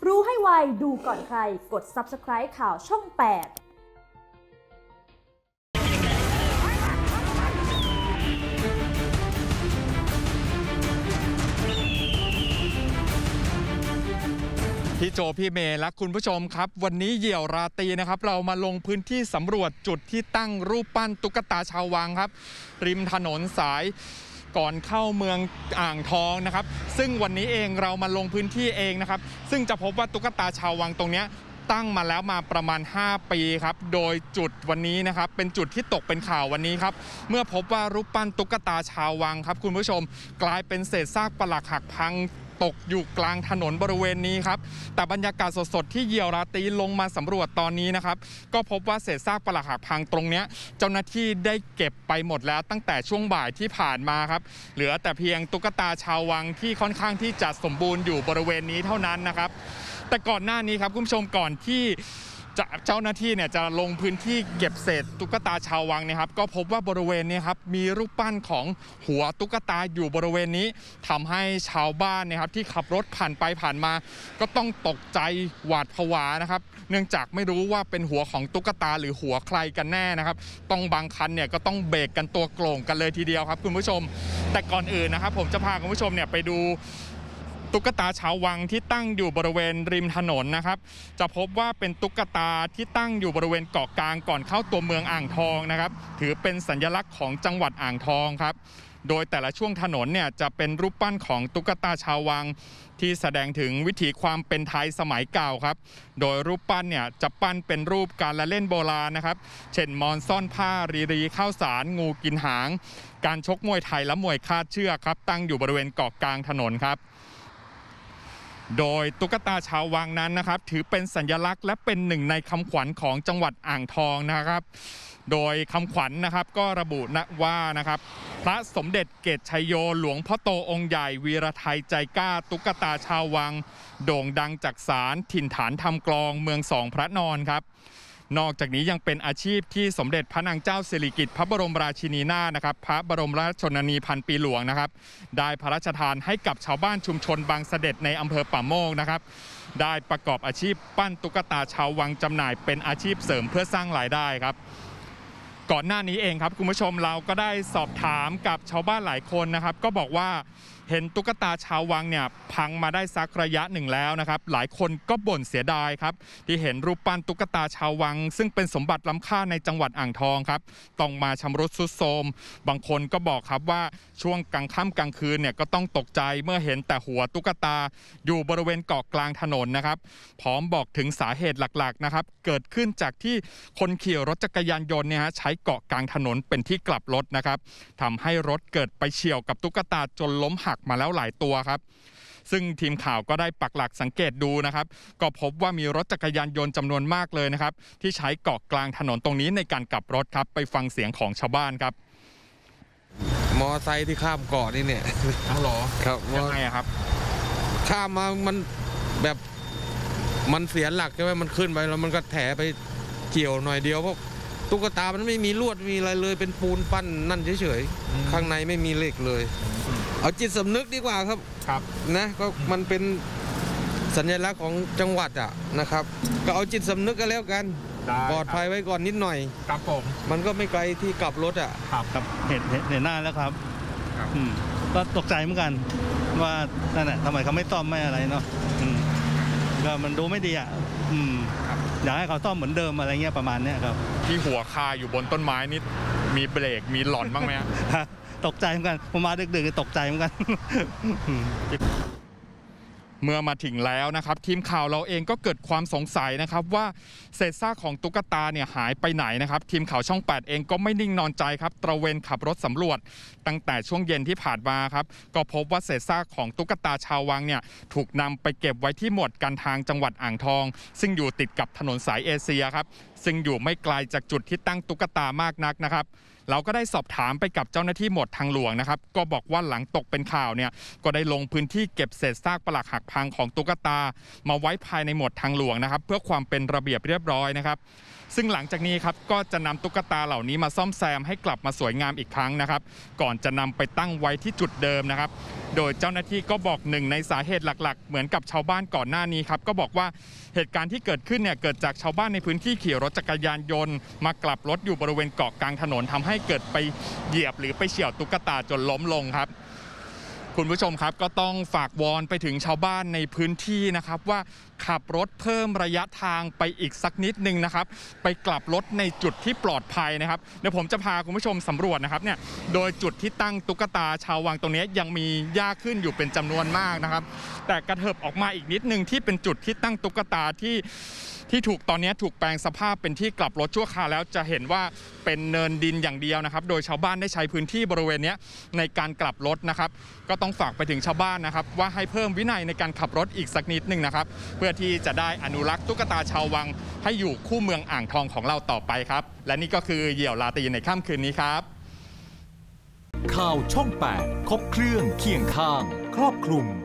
รู้ให้ไวดูก่อนใครกด Subscribe ข่าวช่อง 8 พี่โจพี่เมย์และคุณผู้ชมครับวันนี้เหยี่ยวราตรีนะครับเรามาลงพื้นที่สำรวจจุดที่ตั้งรูปปั้นตุ๊กตาชาววังครับริมถนนสายก่อนเข้าเมืองอ่างทองนะครับซึ่งวันนี้เองเรามาลงพื้นที่เองนะครับซึ่งจะพบว่าตุ๊กตาชาววังตรงนี้ตั้งมาแล้วมาประมาณ5ปีครับโดยจุดวันนี้นะครับเป็นจุดที่ตกเป็นข่าววันนี้ครับเมื่อพบว่ารูปปั้นตุ๊กตาชาววังครับคุณผู้ชมกลายเป็นเศษซากปรักหักพังตกอยู่กลางถนนบริเวณนี้ครับแต่บรรยากาศสดๆที่เหยี่ยวราตรีลงมาสำรวจตอนนี้นะครับก็พบว่าเศษซากปรักหักพังตรงนี้เจ้าหน้าที่ได้เก็บไปหมดแล้วตั้งแต่ช่วงบ่ายที่ผ่านมาครับเหลือแต่เพียงตุ๊กตาชาววังที่ค่อนข้างที่จะสมบูรณ์อยู่บริเวณนี้เท่านั้นนะครับแต่ก่อนหน้านี้ครับคุณผู้ชมก่อนที่เจ้าหน้าที่เนี่ยจะลงพื้นที่เก็บเศษตุ๊กตาชาววังนะครับก็พบว่าบริเวณนี้ครับมีรูปปั้นของหัวตุ๊กตาอยู่บริเวณนี้ทำให้ชาวบ้านนะครับที่ขับรถผ่านไปผ่านมาก็ต้องตกใจหวาดผวานะครับเนื่องจากไม่รู้ว่าเป็นหัวของตุ๊กตาหรือหัวใครกันแน่นะครับต้องบางคันเนี่ยก็ต้องเบรกกันตัวโกล่งกันเลยทีเดียวครับคุณผู้ชมแต่ก่อนอื่นนะครับผมจะพาคุณผู้ชมเนี่ยไปดูตุ๊กตาชาววังที่ตั้งอยู่บริเวณริมถนนนะครับจะพบว่าเป็นตุ๊กตาที่ตั้งอยู่บริเวณเกาะกลางก่อนเข้าตัวเมืองอ่างทองนะครับถือเป็นสัญลักษณ์ของจังหวัดอ่างทองครับโดยแต่ละช่วงถนนเนี่ยจะเป็นรูปปั้นของตุ๊กตาชาววังที่แสดงถึงวิถีความเป็นไทยสมัยเก่าครับโดยรูปปั้นเนี่ยจะปั้นเป็นรูปการละเล่นโบราณนะครับเช่นมอนซ่อนผ้ารีข้าวสารงูกินหางการชกมวยไทยและมวยคาดเชือกครับตั้งอยู่บริเวณเกาะกลางถนนครับโดยตุ๊กตาชาววังนั้นนะครับถือเป็นสัญลักษณ์และเป็นหนึ่งในคำขวัญของจังหวัดอ่างทองนะครับโดยคำขวัญนะครับก็ระบุว่านะครับพระสมเด็จเกตชัยโยหลวงพ่อโตองค์ใหญ่วีรไทยใจกล้าตุ๊กตาชาววังโด่งดังจากศาลถิ่นฐานทำกลองเมืองสองพระนอนครับนอกจากนี้ยังเป็นอาชีพที่สมเด็จพระนางเจ้าสิริกิติ์พระบรมราชินีนาถนะครับพระบรมราชชนนีพันปีหลวงนะครับได้พระราชทานให้กับชาวบ้านชุมชนบางเสด็จในอำเภอป่าโมกนะครับได้ประกอบอาชีพปั้นตุ๊กตาชาววังจำหน่ายเป็นอาชีพเสริมเพื่อสร้างรายได้ครับก่อนหน้านี้เองครับคุณผู้ชมเราก็ได้สอบถามกับชาวบ้านหลายคนนะครับก็บอกว่าเห็นตุ๊กตาชาววังเนี่ยพังมาได้สักระยะหนึ่งแล้วนะครับหลายคนก็บ่นเสียดายครับที่เห็นรูปปั้นตุ๊กตาชาววังซึ่งเป็นสมบัติล้ำค่าในจังหวัดอ่างทองครับต้องมาชำรุดทรุดโทรมบางคนก็บอกครับว่าช่วงกลางค่ำกลางคืนเนี่ยก็ต้องตกใจเมื่อเห็นแต่หัวตุ๊กตาอยู่บริเวณเกาะกลางถนนนะครับพร้อมบอกถึงสาเหตุหลักๆนะครับเกิดขึ้นจากที่คนขี่รถจักรยานยนต์เนี่ยใช้เกาะกลางถนนเป็นที่กลับรถนะครับทำให้รถเกิดไปเฉี่ยวกับตุ๊กตาจนล้มหักมาแล้วหลายตัวครับซึ่งทีมข่าวก็ได้ปักหลักสังเกตดูนะครับก็พบว่ามีรถจักรยานยนต์จำนวนมากเลยนะครับที่ใช้เกาะกลางถนนตรงนี้ในการกลับรถครับไปฟังเสียงของชาวบ้านครับมอไซค์ที่ข้ามเกาะนี่เนี่ยทั้งหรอครับยังไงครับข้ามมามันแบบมันเสียหลักใช่ไหมมันขึ้นไปแล้วมันก็แถไปเกี่ยวหน่อยเดียวเพราะตุ๊กตามันไม่มีลวดมีอะไรเลยเป็นปูนปั้นนั่นเฉยๆข้างในไม่มีเหล็กเลยเอาจิตสำนึกดีกว่าครับนะก็มันเป็นสัญลักษณ์ของจังหวัดอ่ะนะครับก็เอาจิตสำนึกกันแล้วกันปลอดภัยไว้ก่อนนิดหน่อยครับผมมันก็ไม่ไกลที่กลับรถอ่ะครับเห็นหน้าแล้วครับก็ตกใจเหมือนกันว่านั่นแหละทำไมเขาไม่ซ่อมไม่อะไรเนาะก็มันดูไม่ดีอ่ะอยากให้เขาซ่อมเหมือนเดิมอะไรเงี้ยประมาณนี้ครับที่หัวคาอยู่บนต้นไม้นี่มีเบรกมีหล่อนบ้างไหมตกใจเหมือนกันผมมาดึกๆตกใจเหมือนกันเมื่อมาถึงแล้วนะครับทีมข่าวเราเองก็เกิดความสงสัยนะครับว่าเศษซากของตุ๊กตาเนี่ยหายไปไหนนะครับทีมข่าวช่อง8เองก็ไม่นิ่งนอนใจครับตระเวนขับรถสำรวจตั้งแต่ช่วงเย็นที่ผ่านมาครับก็พบว่าเศษซากของตุ๊กตาชาววังเนี่ยถูกนำไปเก็บไว้ที่หมวดการทางจังหวัดอ่างทองซึ่งอยู่ติดกับถนนสายเอเชียครับซึ่งอยู่ไม่ไกลจากจุดที่ตั้งตุ๊กตามากนักนะครับเราก็ได้สอบถามไปกับเจ้าหน้าที่หมวดทางหลวงนะครับก็บอกว่าหลังตกเป็นข่าวเนี่ยก็ได้ลงพื้นที่เก็บเศษซากปรักหักพังของตุ๊กตามาไว้ภายในหมวดทางหลวงนะครับเพื่อความเป็นระเบียบเรียบร้อยนะครับซึ่งหลังจากนี้ครับก็จะนำตุ๊กตาเหล่านี้มาซ่อมแซมให้กลับมาสวยงามอีกครั้งนะครับก่อนจะนำไปตั้งไว้ที่จุดเดิมนะครับโดยเจ้าหน้าที่ก็บอกหนึ่งในสาเหตุหลักๆเหมือนกับชาวบ้านก่อนหน้านี้ครับก็บอกว่าเหตุการณ์ที่เกิดขึ้นเนี่ยเกิดจากชาวบ้านในพื้นที่ขี่รถจักรยานยนต์มากลับรถอยู่บริเวณเกาะกลางถนนทำให้เกิดไปเหยียบหรือไปเฉี่ยวตุ๊กตาจนล้มลงครับคุณผู้ชมครับก็ต้องฝากวอนไปถึงชาวบ้านในพื้นที่นะครับว่าขับรถเพิ่มระยะทางไปอีกสักนิดนึงนะครับไปกลับรถในจุดที่ปลอดภัยนะครับเดี๋ยวผมจะพาคุณผู้ชมสำรวจนะครับเนี่ยโดยจุดที่ตั้งตุ๊กตาชาววังตรงนี้ยังมีหญ้าขึ้นอยู่เป็นจำนวนมากนะครับแต่กระเถิบออกมาอีกนิดนึงที่เป็นจุดที่ตั้งตุ๊กตาที่ตอนนี้ถูกแปลงสภาพเป็นที่กลับรถชั่วคราวแล้วจะเห็นว่าเป็นเนินดินอย่างเดียวนะครับโดยชาวบ้านได้ใช้พื้นที่บริเวณนี้ในการกลับรถนะครับก็ต้องฝากไปถึงชาวบ้านนะครับว่าให้เพิ่มวินัยในการขับรถอีกสักนิดนึงนะครับเพื่อที่จะได้อนุรักษ์ตุ๊กตาชาววังให้อยู่คู่เมืองอ่างทองของเราต่อไปครับและนี่ก็คือเหยี่ยวราตรีในค่ำคืนนี้ครับข่าวช่อง 8 ครบเครื่องเคียงข้างครอบคลุม